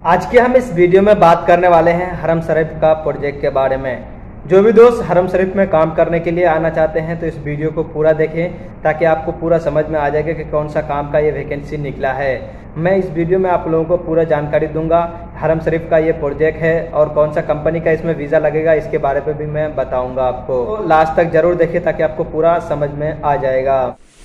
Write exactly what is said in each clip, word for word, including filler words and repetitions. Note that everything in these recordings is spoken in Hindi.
आज के हम इस वीडियो में बात करने वाले हैं हरम शरीफ का प्रोजेक्ट के बारे में। जो भी दोस्त हरम शरीफ में काम करने के लिए आना चाहते हैं तो इस वीडियो को पूरा देखें ताकि आपको पूरा समझ में आ जाएगा कि कौन सा काम का ये वैकेंसी निकला है। मैं इस वीडियो में आप लोगों को पूरा जानकारी दूंगा। हरम शरीफ का ये प्रोजेक्ट है और कौन सा कंपनी का इसमें वीज़ा लगेगा इसके बारे में भी मैं बताऊँगा आपको। तो लास्ट तक ज़रूर देखें ताकि आपको पूरा समझ में आ जाएगा।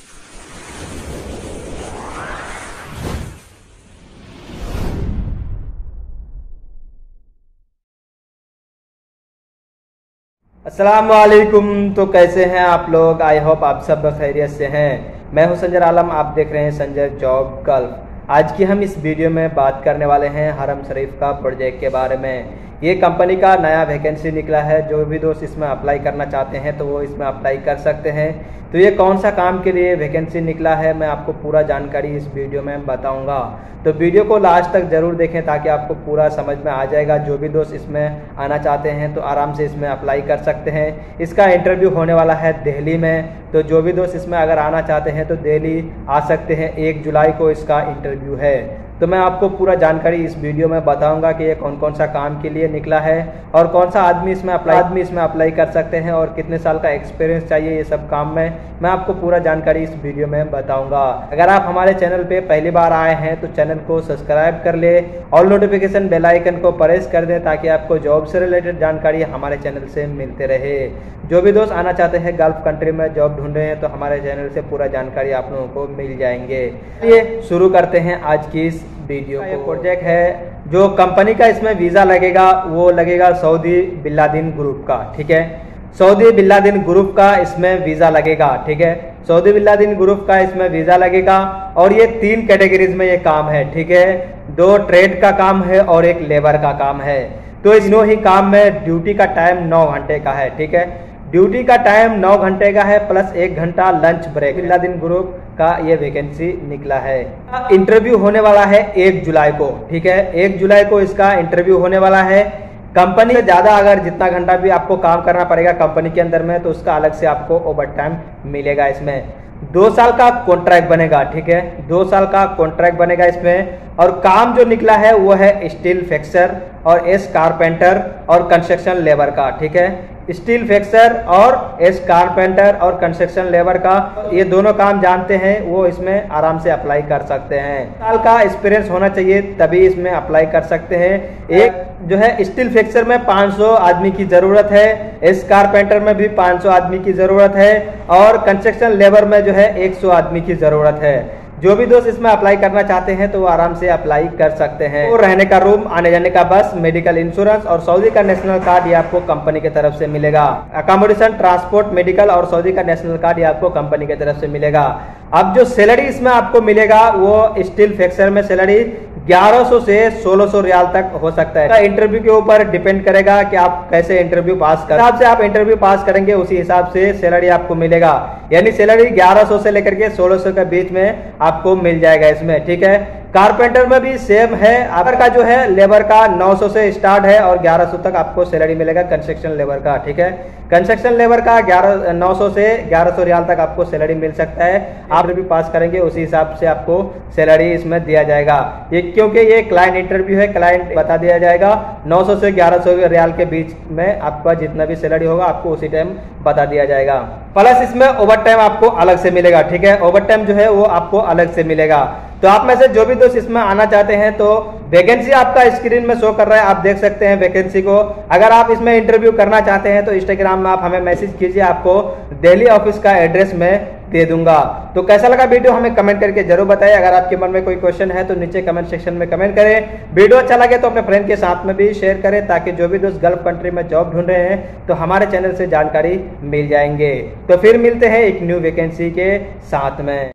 अस्सलाम वालेकुम। तो कैसे हैं आप लोग? आई होप आप सब खैरियत से हैं। मैं हूं संजर आलम, आप देख रहे हैं संजर जॉब गल्फ। आज की हम इस वीडियो में बात करने वाले हैं हरम शरीफ का प्रोजेक्ट के बारे में। ये कंपनी का नया वैकेंसी निकला है। जो भी दोस्त इसमें अप्लाई करना चाहते हैं तो वो इसमें अप्लाई कर सकते हैं। तो ये कौन सा काम के लिए वैकेंसी निकला है मैं आपको पूरा जानकारी इस वीडियो में बताऊंगा। तो वीडियो को लास्ट तक ज़रूर देखें ताकि आपको पूरा समझ में आ जाएगा। जो भी दोस्त इसमें आना चाहते हैं तो आराम से इसमें अप्लाई कर सकते हैं। इसका इंटरव्यू होने वाला है दिल्ली में। तो जो भी दोस्त इसमें अगर आना चाहते हैं तो दिल्ली आ सकते हैं। एक जुलाई को इसका इंटरव्यू है। तो मैं आपको पूरा जानकारी इस वीडियो में बताऊंगा कि ये कौन कौन सा काम के लिए निकला है और कौन सा आदमी इसमें अप्लाई आदमी इसमें अप्लाई कर सकते हैं और कितने साल का एक्सपीरियंस चाहिए ये सब काम में मैं आपको पूरा जानकारी इस वीडियो में बताऊंगा। अगर आप हमारे चैनल पे पहली बार आए हैं तो चैनल को सब्सक्राइब कर ले और नोटिफिकेशन बेल आइकन को प्रेस कर दें ताकि आपको जॉब से रिलेटेड जानकारी हमारे चैनल से मिलते रहे। जो भी दोस्त आना चाहते हैं गल्फ कंट्री में जॉब ढूंढ रहे हैं तो हमारे चैनल से पूरा जानकारी आप लोगों को मिल जाएंगे। ये शुरू करते हैं आज की इस वीडियो को। प्रोजेक्ट है जो कंपनी का इसमें वीज़ा लगेगा वो लगेगा सऊदी बिल्लादिन ग्रुप का। ठीक है, सऊदी बिल्लादिन ग्रुप का इसमें वीज़ा लगेगा। ठीक है, सऊदी बिल्लादिन ग्रुप का इसमें वीज़ा लगेगा और ये तीन कैटेगरीज में ये काम है। ठीक है, दो ट्रेड का काम है और एक लेबर का काम है। तो तीनों ही काम में ड्यूटी का टाइम नौ घंटे का है। ठीक है, ड्यूटी का टाइम नौ घंटे का है प्लस एक घंटा लंच ब्रेक। बिल्लादिन ग्रुप का ये वैकेंसी निकला है। इंटरव्यू होने वाला है एक जुलाई को। ठीक है, एक जुलाई को इसका इंटरव्यू होने वाला है। कंपनी से ज़्यादा अगर जितना घंटा भी आपको काम करना पड़ेगा कंपनी के अंदर में तो उसका अलग से आपको ओवर टाइम मिलेगा। इसमें दो साल का कॉन्ट्रैक्ट बनेगा। ठीक है, दो साल का कॉन्ट्रैक्ट बनेगा इसमें। और काम जो निकला है वो है स्टील फिक्सर और एस कारपेंटर और कंस्ट्रक्शन लेबर का। ठीक है, स्टील फिक्सर और एस कारपेंटर और कंस्ट्रक्शन लेबर का ये दोनों काम जानते हैं वो इसमें आराम से अप्लाई कर सकते हैं। साल का एक्सपीरियंस होना चाहिए तभी इसमें अप्लाई कर सकते हैं। एक जो है स्टील फिक्सर में पाँच सौ आदमी की जरूरत है, एस कारपेंटर में भी पाँच सौ आदमी की जरूरत है और कंस्ट्रक्शन लेबर में जो है एक सौ आदमी की जरूरत है। जो भी दोस्त इसमें अप्लाई करना चाहते हैं तो वो आराम से अप्लाई कर सकते हैं। तो रहने का रूम, आने जाने का बस, मेडिकल इंश्योरेंस और सऊदी का नेशनल कार्ड ये आपको कंपनी की तरफ से मिलेगा। अकोमोडेशन, ट्रांसपोर्ट, मेडिकल और सऊदी का नेशनल कार्ड ये आपको कंपनी की तरफ से मिलेगा। अब जो सैलरी इसमें आपको मिलेगा वो स्टील फिक्सर में सैलरी ग्यारह सौ से सोलह सौ रियाल तक हो सकता है। इंटरव्यू के ऊपर डिपेंड करेगा कि आप कैसे इंटरव्यू पास कर हिसाब से आप इंटरव्यू पास करेंगे उसी हिसाब से सैलरी आपको मिलेगा। यानी सैलरी ग्यारह सौ से लेकर के सोलह सौ के बीच में आपको मिल जाएगा इसमें। ठीक है, कारपेंटर में भी सेम है। लेबर का जो है लेबर का नौ सौ से स्टार्ट है और ग्यारह सौ तक आपको सैलरी मिलेगा कंस्ट्रक्शन लेबर का। ठीक है, कंस्ट्रक्शन लेबर का ग्यारह नौ सौ से ग्यारह सौ रियाल तक आपको सैलरी मिल सकता है। आप भी पास करेंगे उसी हिसाब से आपको सैलरी इसमें दिया जाएगा। ये क्योंकि ये क्लाइंट इंटरव्यू है, क्लाइंट बता दिया जाएगा। नौ सौ से ग्यारह सौ रियाल के बीच में आपका जितना भी सैलरी होगा आपको उसी टाइम बता दिया जाएगा। प्लस इसमें ओवर टाइम आपको अलग से मिलेगा। ठीक है, ओवर टाइम जो है वो आपको अलग से मिलेगा। तो आप में से जो भी दोस्त इसमें आना चाहते हैं तो वैकेंसी आपका स्क्रीन में शो कर रहा है, आप देख सकते हैं वैकेंसी को। अगर आप इसमें इंटरव्यू करना चाहते हैं तो इंस्टाग्राम में आप हमें मैसेज कीजिए, आपको दिल्ली ऑफिस का एड्रेस में दे दूंगा। तो कैसा लगा वीडियो हमें कमेंट करके जरूर बताइए। अगर आपके मन में कोई क्वेश्चन है तो नीचे कमेंट सेक्शन में कमेंट करें। वीडियो अच्छा लगे तो अपने फ्रेंड के साथ में भी शेयर करें ताकि जो भी दोस्त गल्फ कंट्री में जॉब ढूंढ रहे हैं तो हमारे चैनल से जानकारी मिल जाएंगे। तो फिर मिलते हैं एक न्यू वैकेंसी के साथ में।